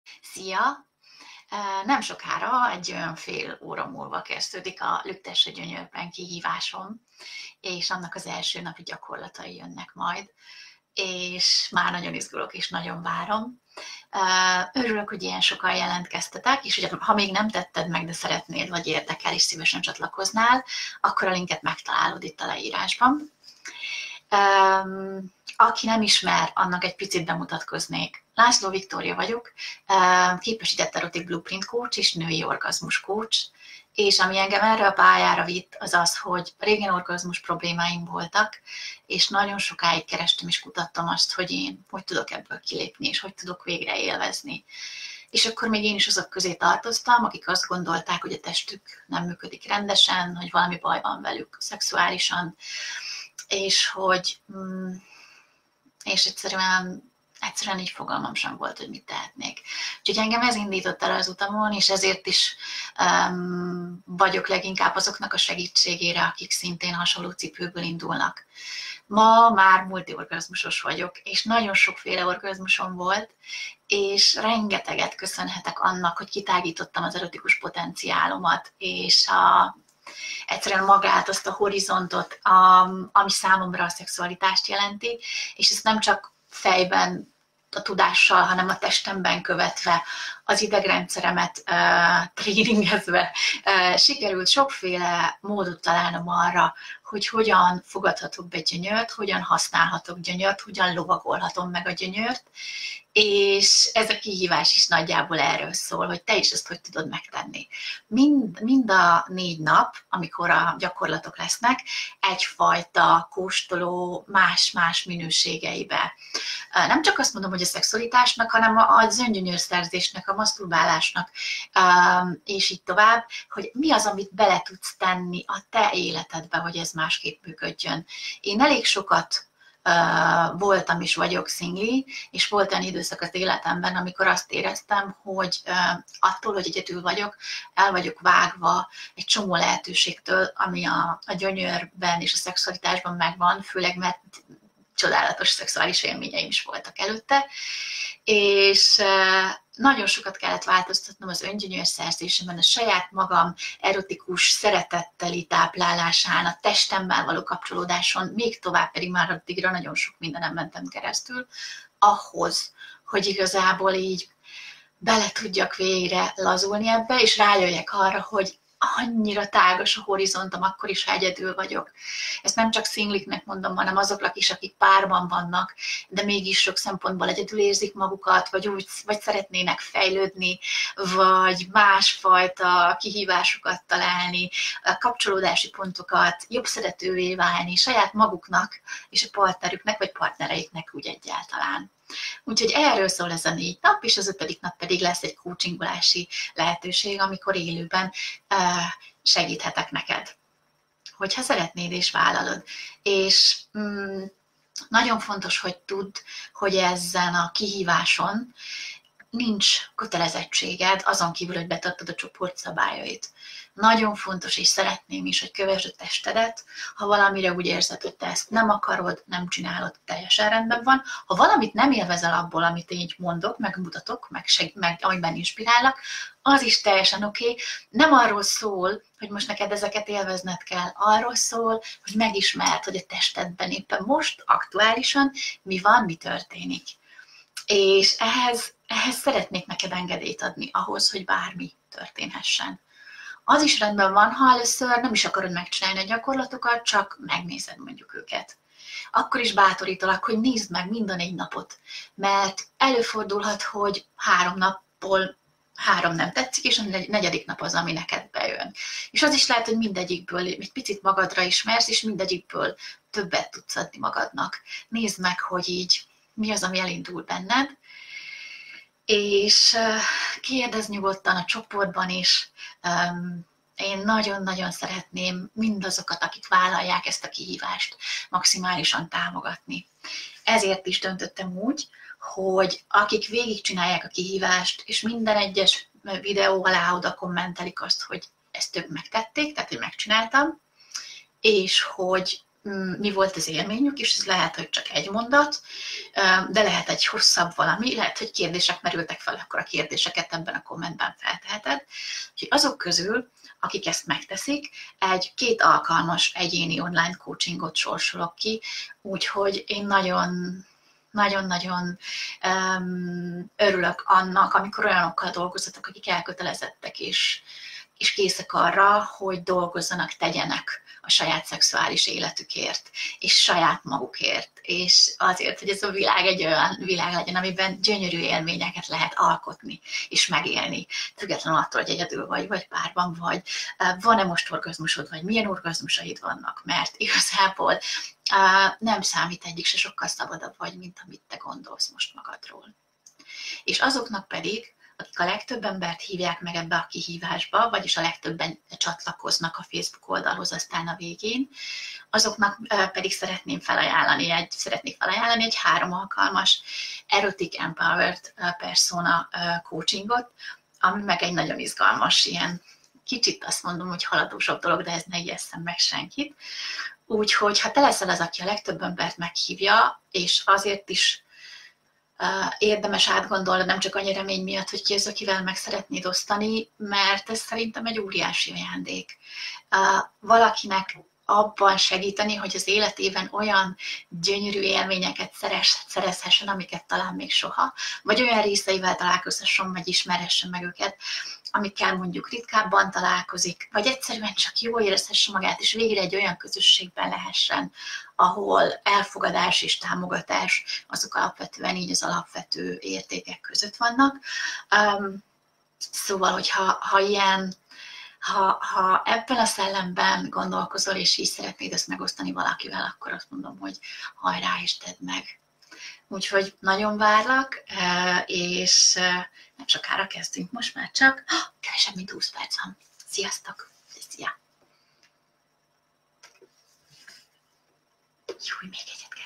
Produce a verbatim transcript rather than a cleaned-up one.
Szia! Nem sokára, egy olyan fél óra múlva kezdődik a Lüktesse Gyönyörben kihívásom, és annak az első napi gyakorlatai jönnek majd, és már nagyon izgulok és nagyon várom. Örülök, hogy ilyen sokan jelentkeztetek, és ugye, ha még nem tetted meg, de szeretnéd, vagy érdekel, és szívesen csatlakoznál, akkor a linket megtalálod itt a leírásban. Aki nem ismer, annak egy picit bemutatkoznék. László Viktória vagyok, képesített erotik blueprint coach és női orgazmus coach, és ami engem erre a pályára vitt, az az, hogy régen orgazmus problémáim voltak, és nagyon sokáig kerestem és kutattam azt, hogy én hogy tudok ebből kilépni, és hogy tudok végre élvezni. És akkor még én is azok közé tartoztam, akik azt gondolták, hogy a testük nem működik rendesen, hogy valami baj van velük szexuálisan, és hogy mm, és egyszerűen, egyszerűen így fogalmam sem volt, hogy mit tehetnék. Úgyhogy engem ez indított el az utamon, és ezért is um, vagyok leginkább azoknak a segítségére, akik szintén hasonló cipőből indulnak. Ma már multiorgazmusos vagyok, és nagyon sokféle orgazmusom volt, és rengeteget köszönhetek annak, hogy kitágítottam az erotikus potenciálomat, és a egyszerűen magát, azt a horizontot, ami számomra a szexualitást jelenti, és ezt nem csak fejben, a tudással, hanem a testemben követve, az idegrendszeremet uh, tréningezve uh, sikerült sokféle módot találnom arra, hogy hogyan fogadhatok be gyönyört, hogyan használhatok gyönyört, hogyan lovagolhatom meg a gyönyört, és ez a kihívás is nagyjából erről szól, hogy te is ezt hogy tudod megtenni. Mind, mind a négy nap, amikor a gyakorlatok lesznek, egyfajta kóstoló más-más minőségeibe. Nem csak azt mondom, hogy a szexualitásnak, hanem az öngyönyörszerzésnek, a maszturbálásnak, és így tovább, hogy mi az, amit bele tudsz tenni a te életedbe, hogy ez másképp működjön. Én elég sokat Uh, voltam és vagyok szingli, és volt olyan időszak az életemben, amikor azt éreztem, hogy uh, attól, hogy egyedül vagyok, el vagyok vágva egy csomó lehetőségtől, ami a, a gyönyörben és a szexualitásban megvan, főleg mert csodálatos szexuális élményeim is voltak előtte, és uh, nagyon sokat kellett változtatnom az öngyönyörszerzésemben, a saját magam erotikus szeretetteli táplálásán, a testemmel való kapcsolódáson, még tovább pedig már addigra nagyon sok mindenem mentem keresztül, ahhoz, hogy igazából így bele tudjak végre lazulni ebbe, és rájöjjek arra, hogy annyira tágas a horizontom, akkor is, ha egyedül vagyok. Ezt nem csak szingliknek mondom, hanem azoknak is, akik párban vannak, de mégis sok szempontból egyedül érzik magukat, vagy úgy, vagy szeretnének fejlődni, vagy másfajta kihívásokat találni, kapcsolódási pontokat, jobb szeretővé válni saját maguknak és a partnerüknek, vagy partnereiknek úgy egyáltalán. Úgyhogy erről szól ez a négy nap, és az ötödik nap pedig lesz egy coachingolási lehetőség, amikor élőben segíthetek neked, hogyha szeretnéd és vállalod. És mm, nagyon fontos, hogy tudd, hogy ezen a kihíváson nincs kötelezettséged, azon kívül, hogy betartod a csoport szabályait. Nagyon fontos, és szeretném is, hogy kövesd a testedet, ha valamire úgy érzed, hogy te ezt nem akarod, nem csinálod, teljesen rendben van. Ha valamit nem élvezel abból, amit én így mondok, megmutatok, meg, seg- meg amiben inspirálok, az is teljesen oké. Okay. Nem arról szól, hogy most neked ezeket élvezned kell, arról szól, hogy megismerd, hogy a testedben éppen most, aktuálisan mi van, mi történik. És ehhez, ehhez szeretnék neked engedélyt adni, ahhoz, hogy bármi történhessen. Az is rendben van, ha először nem is akarod megcsinálni a gyakorlatokat, csak megnézed mondjuk őket. Akkor is bátorítalak, hogy nézd meg minden egy napot, mert előfordulhat, hogy három napból három nem tetszik, és a negyedik nap az, ami neked bejön. És az is lehet, hogy mindegyikből egy picit magadra ismersz, és mindegyikből többet tudsz adni magadnak. Nézd meg, hogy így mi az, ami elindul benned, és kérdezz nyugodtan a csoportban is. Én nagyon-nagyon szeretném mindazokat, akik vállalják ezt a kihívást, maximálisan támogatni. Ezért is döntöttem úgy, hogy akik végigcsinálják a kihívást, és minden egyes videó alá oda kommentelik azt, hogy ezt ők megtették, tehát hogy megcsináltam, és hogy mi volt az élményük, és ez lehet, hogy csak egy mondat, de lehet egy hosszabb valami, lehet, hogy kérdések merültek fel, akkor a kérdéseket ebben a kommentben felteheted. Úgyhogy azok közül, akik ezt megteszik, egy két alkalmas egyéni online coachingot sorsolok ki, úgyhogy én nagyon nagyon-nagyon um, örülök annak, amikor olyanokkal dolgozatok, akik elkötelezettek és, és készek arra, hogy dolgozzanak, tegyenek a saját szexuális életükért, és saját magukért, és azért, hogy ez a világ egy olyan világ legyen, amiben gyönyörű élményeket lehet alkotni, és megélni, függetlenül attól, hogy egyedül vagy, vagy párban vagy, van-e most orgazmusod, vagy milyen orgazmusaid vannak, mert igazából nem számít egyik se, sokkal szabadabb vagy, mint amit te gondolsz most magadról. És azoknak pedig, akik a legtöbb embert hívják meg ebbe a kihívásba, vagyis a legtöbben csatlakoznak a Facebook oldalhoz aztán a végén, azoknak pedig szeretném felajánlani egy, szeretnék felajánlani egy három alkalmas Erotic Empowered Persona coachingot, ami meg egy nagyon izgalmas, ilyen kicsit azt mondom, hogy haladósabb dolog, de ez ne ijesszem meg senkit. Úgyhogy ha te leszel az, aki a legtöbb embert meghívja, és azért is uh, érdemes átgondolni, nem csak annyi remény miatt, hogy ki az, akivel meg szeretnéd osztani, mert ez szerintem egy óriási ajándék. Uh, valakinek abban segíteni, hogy az életében olyan gyönyörű élményeket szerez, szerezhessen, amiket talán még soha, vagy olyan részeivel találkozhasson, vagy ismerhessen meg őket, amikkel mondjuk ritkábban találkozik, vagy egyszerűen csak jól érezhesse magát, és végre egy olyan közösségben lehessen, ahol elfogadás és támogatás azok alapvetően így az alapvető értékek között vannak. Um, szóval, hogyha ha ilyen Ha, ha ebben a szellemben gondolkozol, és így szeretnéd ezt megosztani valakivel, akkor azt mondom, hogy hajrá, és tedd meg. Úgyhogy nagyon várlak, és nem sokára kezdünk, most már csak kevesebb, mint húsz perc van. Sziasztok! Szia! Jó, még egyet